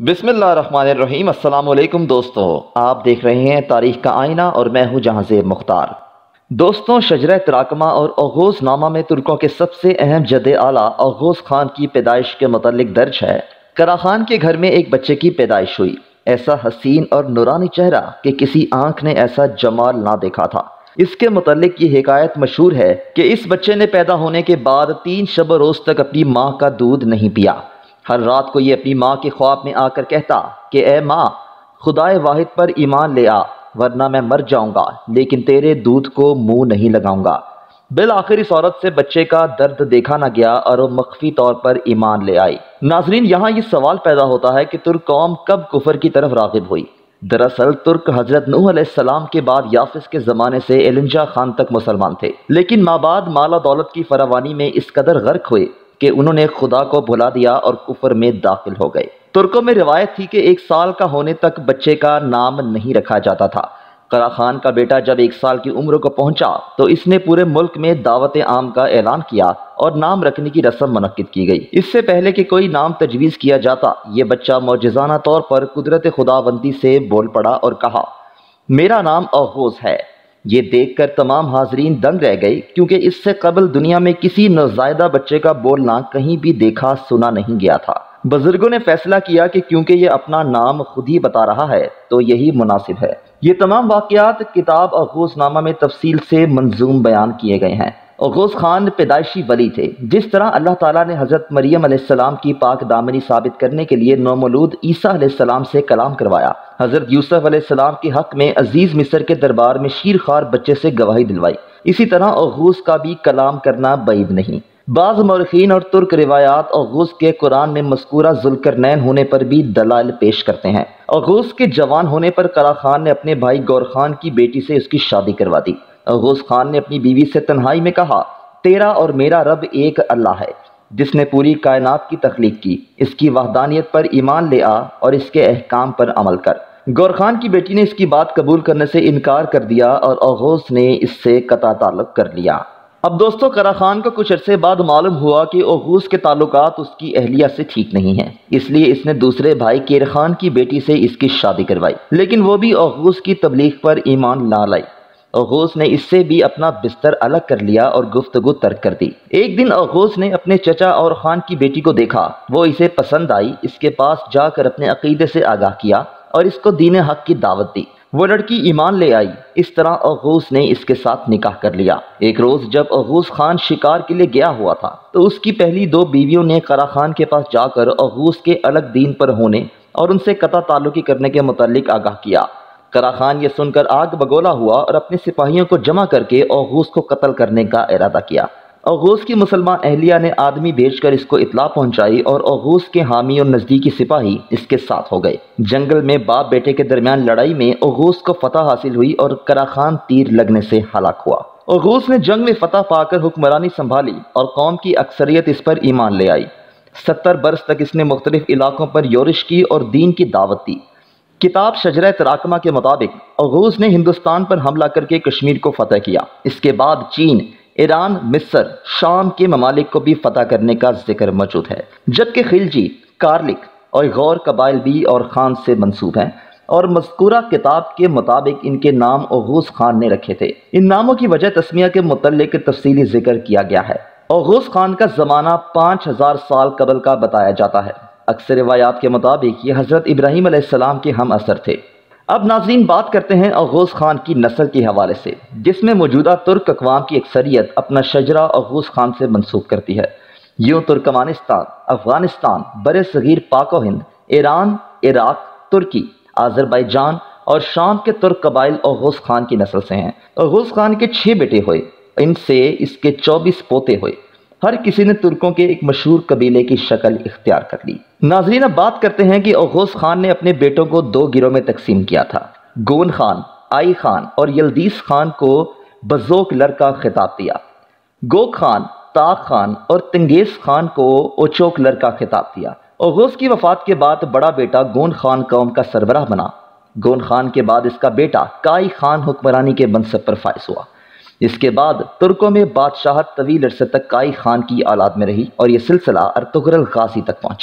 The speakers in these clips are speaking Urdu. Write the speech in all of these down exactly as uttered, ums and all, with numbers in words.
بسم اللہ الرحمن الرحیم۔ السلام علیکم دوستوں، آپ دیکھ رہے ہیں تاریخ کا آئینہ اور میں ہوں جہاں زیب مختار۔ دوستوں، شجرہ تراکمہ اور اوغوز نامہ میں ترکوں کے سب سے اہم جد اعلیٰ اوغوز خان کی پیدائش کے متعلق درج ہے۔ کرا خان کے گھر میں ایک بچے کی پیدائش ہوئی، ایسا حسین اور نورانی چہرہ کہ کسی آنکھ نے ایسا جمال نہ دیکھا تھا۔ اس کے متعلق یہ حکایت مشہور ہے کہ اس بچے نے پیدا ہونے کے بعد تین شب و روز تک اپنی ماں کا دودھ نہیں پیا۔ ہر رات کو یہ اپنی ماں کے خواب میں آ کر کہتا کہ اے ماں، خدائے واحد پر ایمان لے آ، ورنہ میں مر جاؤں گا لیکن تیرے دودھ کو منہ نہیں لگاؤں گا۔ بالآخر اس عورت سے بچے کا درد دیکھا نہ گیا اور وہ مخفی طور پر ایمان لے آئی۔ ناظرین، یہاں یہ سوال پیدا ہوتا ہے کہ ترک قوم کب کفر کی طرف راغب ہوئی؟ دراصل ترک حضرت نوح علیہ السلام کے بعد یافس کے زمانے سے ایلنجا خان تک مسلمان تھے، لیکن مابعد مال و دولت کی فراوانی میں اس قدر غرق ہوئے کہ انہوں نے خدا کو بھلا دیا اور کفر میں داخل ہو گئے۔ ترکوں میں روایت تھی کہ ایک سال کا ہونے تک بچے کا نام نہیں رکھا جاتا تھا۔ کرا خان کا بیٹا جب ایک سال کی عمر کو پہنچا تو اس نے پورے ملک میں دعوت عام کا اعلان کیا اور نام رکھنے کی رسم منعقد کی گئی۔ اس سے پہلے کہ کوئی نام تجویز کیا جاتا، یہ بچہ معجزانہ طور پر قدرت خداوندی سے بول پڑا اور کہا، میرا نام اوغوز ہے۔ یہ دیکھ کر تمام حاضرین دنگ رہ گئے، کیونکہ اس سے قبل دنیا میں کسی نوزائیدہ بچے کا بولنا کہیں بھی دیکھا سنا نہیں گیا تھا۔ بزرگوں نے فیصلہ کیا کہ کیونکہ یہ اپنا نام خود ہی بتا رہا ہے تو یہی مناسب ہے۔ یہ تمام واقعات کتاب اوغوز نامہ میں تفصیل سے منظوم بیان کیے گئے ہیں۔ اوغوز خان پیدائشی ولی تھے۔ جس طرح اللہ تعالیٰ نے حضرت مریم علیہ السلام کی پاک دامنی ثابت کرنے کے لیے نومولود عیسیٰ علیہ السلام سے کلام کروایا، حضرت یوسف علیہ السلام کے حق میں عزیز مصر کے دربار میں شیر خوار بچے سے گواہی دلوائی، اسی طرح اوغوز کا بھی کلام کرنا بعید نہیں۔ بعض مورخین اور ترک روایات اوغوز کے قرآن میں مذکورہ ذوالقرنین ہونے پر بھی دلائل پیش کرتے ہیں۔ اوغوز کے جوان ہونے پر کرا خان نے اپنے بھائی گور خان کی بیٹی سے اس کی شادی کروا دی۔ اوغوز خان نے اپنی بیوی سے تنہائی میں کہا، تیرا اور میرا رب ایک اللہ ہے جس نے پوری کائنات کی تخلیق کی، اس کی وحدانیت پر ایمان لے آ اور اس کے احکام پر عمل کر۔ گور خان کی بیٹی نے اس کی بات قبول کرنے سے انکار کر دیا اور اوغوز نے اس سے قطع تعلق کر لیا۔ اب دوستو، کرا خان کو کچھ عرصے بعد معلوم ہوا کہ اوغوز کے تعلقات اس کی اہلیہ سے ٹھیک نہیں ہیں، اس لیے اس نے دوسرے بھائی کیر خان کی بیٹی سے اس کی شادی کروائی، لیکن وہ بھی اوغوز کی تبلیغ پر ایمان نہ لائی۔ اوغوز نے اس سے بھی اپنا بستر الگ کر لیا اور گفتگو ترک کر دی۔ ایک دن اوغوز نے اپنے چچا اور خان کی بیٹی کو دیکھا، وہ اسے پسند آئی، اس کے پاس جا کر اپنے عقیدے سے آگاہ کیا اور اس کو دین حق کی دعوت دی۔ وہ لڑکی ایمان لے آئی، اس طرح اوغوز نے اس کے ساتھ نکاح کر لیا۔ ایک روز جب اوغوز خان شکار کے لیے گیا ہوا تھا تو اس کی پہلی دو بیویوں نے کرا خان کے پاس جا کر اوغوز کے الگ دین پر ہونے اور ان سے قطع تعلقی کرنے کے متعلق آگاہ کیا۔ کرا خان یہ سن کر آگ بگولا ہوا اور اپنے سپاہیوں کو جمع کر کے اوغوز کو قتل کرنے کا ارادہ کیا۔ اوغوز کی مسلمان اہلیہ نے آدمی بھیج کر اس کو اطلاع پہنچائی اور اوغوز کے حامی اور نزدیکی سپاہی اس کے ساتھ ہو گئے۔ جنگل میں باپ بیٹے کے درمیان لڑائی میں اوغوز کو فتح حاصل ہوئی اور کرا خان تیر لگنے سے ہلاک ہوا۔ اوغوز نے جنگ میں فتح پا کر حکمرانی سنبھالی اور قوم کی اکثریت اس پر ایمان لے آئی۔ ستر برس تک اس نے مختلف علاقوں پر یورش کی اور دین کی دعوت دی۔ کتاب شجرہ تراکمہ کے مطابق اوغوز نے ہندوستان پر حملہ کر کے کشمیر کو فتح کیا۔ اس کے بعد چین، ایران، مصر، شام کے ممالک کو بھی فتح کرنے کا ذکر موجود ہے، جبکہ خلجی، کارلک اور غور قبائل بھی اور خان سے منسوب ہیں اور مذکورہ کتاب کے مطابق ان کے نام اوغوز خان نے رکھے تھے۔ ان ناموں کی وجہ تسمیہ کے متعلق تفصیلی ذکر کیا گیا ہے۔ اوغوز خان کا زمانہ پانچ ہزار سال قبل کا بتایا جاتا ہے۔ اکثر روایات کے مطابق یہ حضرت ابراہیم علیہ السلام کے ہم اثر تھے۔ اب ناظرین، بات کرتے ہیں اوغوز خان کی نسل کے حوالے سے، جس میں موجودہ ترک اقوام کی اکثریت اپنا شجرہ اوغوز خان سے منسوب کرتی ہے۔ یوں ترکمانستان، افغانستان، بر صغیر پاک و ہند، ایران، عراق، ترکی، آذربائیجان اور شام کے ترک قبائل اوغوز خان کی نسل سے ہیں۔ اوغوز خان کے چھ بیٹے ہوئے، ان سے اس کے چوبیس پوتے ہوئے۔ ہر کسی نے ترکوں کے ایک مشہور قبیلے کی شکل اختیار کر لی۔ ناظرین، اب بات کرتے ہیں کہ اوغوز خان نے اپنے بیٹوں کو دو گروہ میں تقسیم کیا تھا۔ گون خان، آئی خان اور یلدیز خان کو بزوک لر کا خطاب دیا۔ گوک خان، تاغ خان اور تنگیز خان کو اوچوک لر کا خطاب دیا۔ اوغوز کی وفات کے بعد بڑا بیٹا گون خان قوم کا سربراہ بنا۔ گون خان کے بعد اس کا بیٹا کائی خان حکمرانی کے منصب پر فائز ہوا۔ اس کے بعد ترکوں میں بادشاہت طویل عرصے تک کائی خان کی اولاد میں رہی اور یہ سلسلہ ارطغرل غازی تک پہنچا۔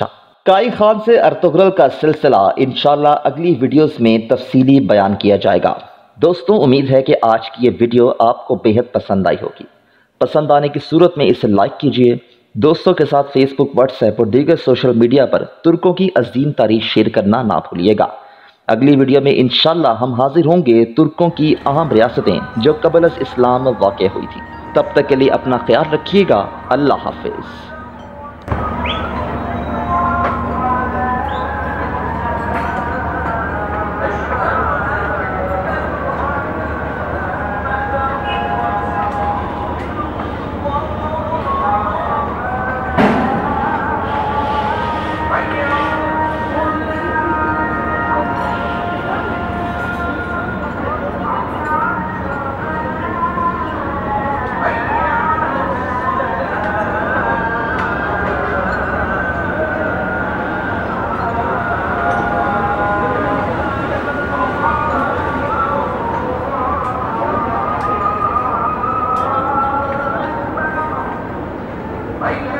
کائی خان سے ارطغرل کا سلسلہ انشاءاللہ اگلی ویڈیوز میں تفصیلی بیان کیا جائے گا۔ دوستوں امید ہے کہ آج کی یہ ویڈیو آپ کو بہت پسند آئی ہوگی۔ پسند آنے کی صورت میں اسے لائک کیجئے، دوستوں کے ساتھ فیس بک، واٹس ایپ اور دیگر سوشل میڈیا پر ترکوں کی عظیم تاریخ شیئر کرنا نہ بھولیے گا۔ اگلی ویڈیو میں انشاءاللہ ہم حاضر ہوں گے ترکوں کی اہم ریاستیں جو قبل از اسلام واقع ہوئی تھی۔ تب تک کے لیے اپنا خیال رکھیے گا۔ اللہ حافظ۔ Bye.